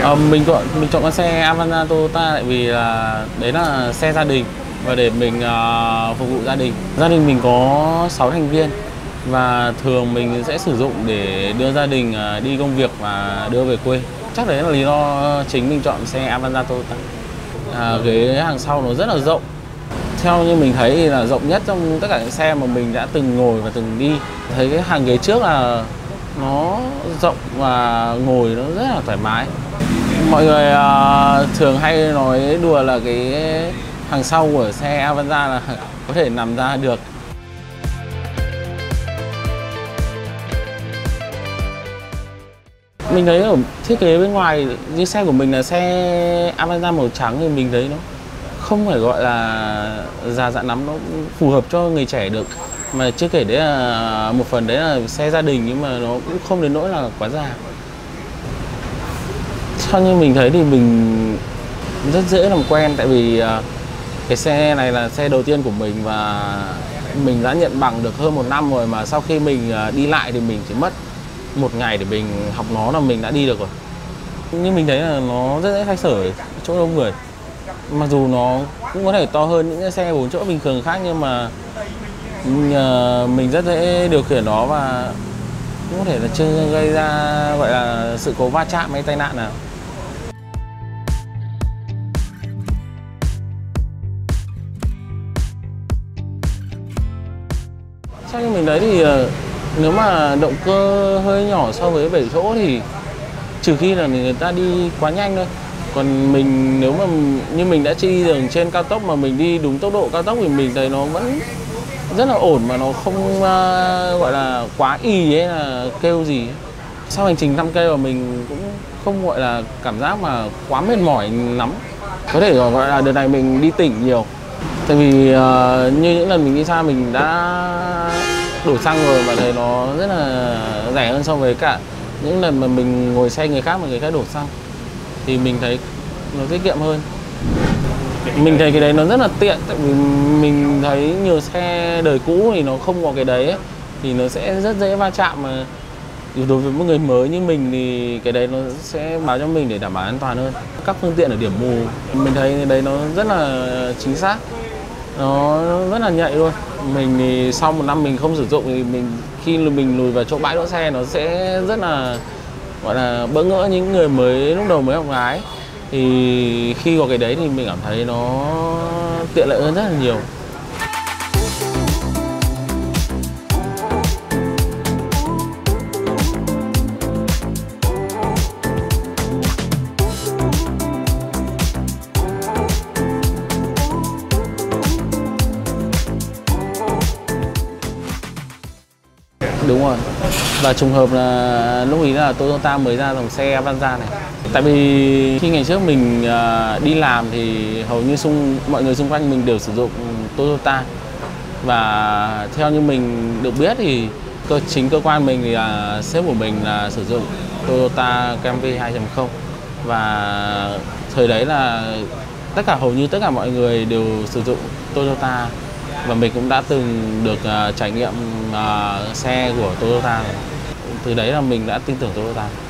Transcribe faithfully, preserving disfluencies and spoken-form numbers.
À, mình chọn mình chọn con xe Avanza Toyota tại vì là đấy là xe gia đình và để mình uh, phục vụ gia đình. Gia đình mình có sáu thành viên và thường mình sẽ sử dụng để đưa gia đình uh, đi công việc và đưa về quê. Chắc đấy là lý do chính mình chọn xe Avanza Toyota. À, ghế hàng sau nó rất là rộng. Theo như mình thấy thì là rộng nhất trong tất cả những xe mà mình đã từng ngồi và từng đi. Thấy cái hàng ghế trước là nó rộng và ngồi nó rất là thoải mái. Mọi người uh, thường hay nói đùa là cái hàng sau của xe Avanza là có thể nằm ra được. Mình thấy ở thiết kế bên ngoài như xe của mình là xe Avanza màu trắng thì mình thấy nó không phải gọi là già dặn lắm, nó phù hợp cho người trẻ được. Mà chưa kể đấy là một phần đấy là xe gia đình nhưng mà nó cũng không đến nỗi là quá già. Theo như mình thấy thì mình rất dễ làm quen tại vì cái xe này là xe đầu tiên của mình và mình đã nhận bằng được hơn một năm rồi, mà sau khi mình đi lại thì mình chỉ mất một ngày để mình học nó là mình đã đi được rồi. Nhưng mình thấy là nó rất dễ xoay sở ở chỗ đông người. Mặc dù nó cũng có thể to hơn những cái xe bốn chỗ bình thường khác nhưng mà mình rất dễ điều khiển nó và cũng có thể là chưa gây ra gọi là sự cố va chạm hay tai nạn nào. Theo như mình thấy thì nếu mà động cơ hơi nhỏ so với bảy chỗ thì trừ khi là người ta đi quá nhanh thôi. Còn mình nếu mà như mình đã đi đường trên cao tốc mà mình đi đúng tốc độ cao tốc thì mình thấy nó vẫn rất là ổn mà nó không uh, gọi là quá ì hay là kêu gì. Sau hành trình năm cây mà mình cũng không gọi là cảm giác mà quá mệt mỏi lắm. Có thể gọi là đợt này mình đi tỉnh nhiều. Tại vì uh, như những lần mình đi xa mình đã đổ xăng rồi và thấy nó rất là rẻ hơn so với cả những lần mà mình ngồi xe người khác mà người khác đổ xăng. Thì mình thấy nó tiết kiệm hơn. Mình thấy cái đấy nó rất là tiện tại vì mình thấy nhiều xe đời cũ thì nó không có cái đấy ấy, thì nó sẽ rất dễ va chạm, mà đối với một người mới như mình thì cái đấy nó sẽ báo cho mình để đảm bảo an toàn hơn. Các phương tiện ở điểm mù mình thấy cái đấy nó rất là chính xác, nó rất là nhạy luôn. Mình thì sau một năm mình không sử dụng thì mình khi mình lùi vào chỗ bãi đỗ xe nó sẽ rất là gọi là bỡ ngỡ những người mới lúc đầu mới học lái. Thì khi có cái đấy thì mình cảm thấy nó tiện lợi hơn rất là nhiều. Đúng rồi. Và trùng hợp là lúc ý là Toyota mới ra dòng xe Avanza này. Tại vì khi ngày trước mình đi làm thì hầu như xung, mọi người xung quanh mình đều sử dụng Toyota. Và theo như mình được biết thì cơ, chính cơ quan mình thì là sếp của mình là sử dụng Toyota Camry hai chấm không. Và thời đấy là tất cả hầu như tất cả mọi người đều sử dụng Toyota. Và mình cũng đã từng được uh, trải nghiệm uh, xe của Toyota. Từ đấy là mình đã tin tưởng Toyota.